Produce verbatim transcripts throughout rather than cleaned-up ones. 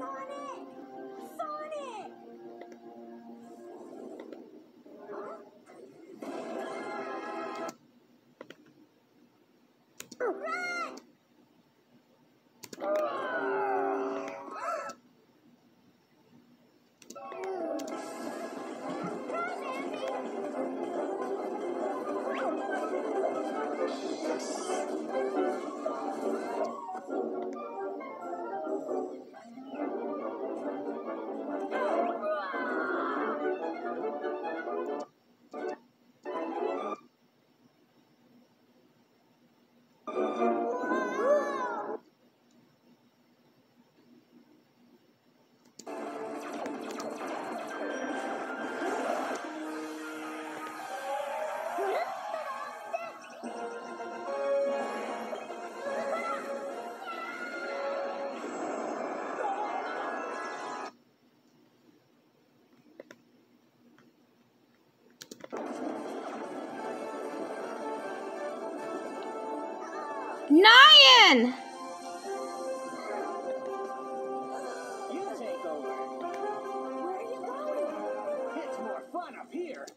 Sonic! Sonic! Run! Nyan! You take over. Where are you going? It's more fun up here.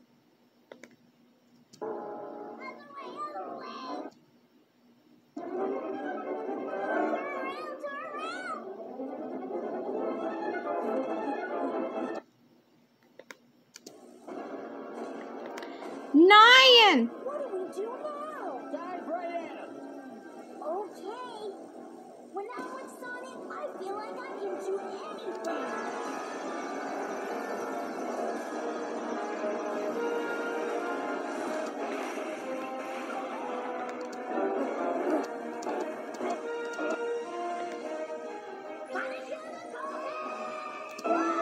Other way, other way! Nyan! What do we do now? Dive right at him. Okay. When I'm with Sonic, I feel like I can do anything. Sonic, you're the golden!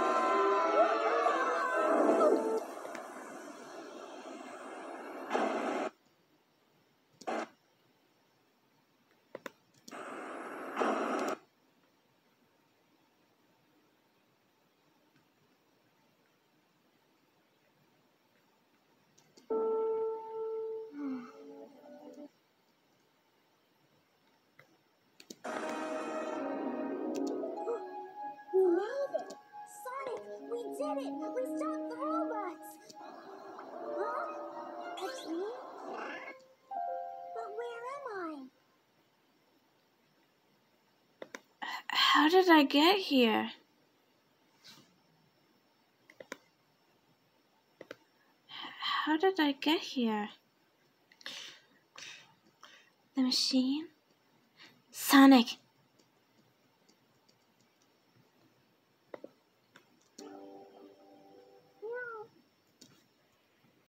We made it! Sonic, we did it! We stopped the robots! Huh? That's me? But where am I? How did I get here? How did I get here? The machine? Sonic,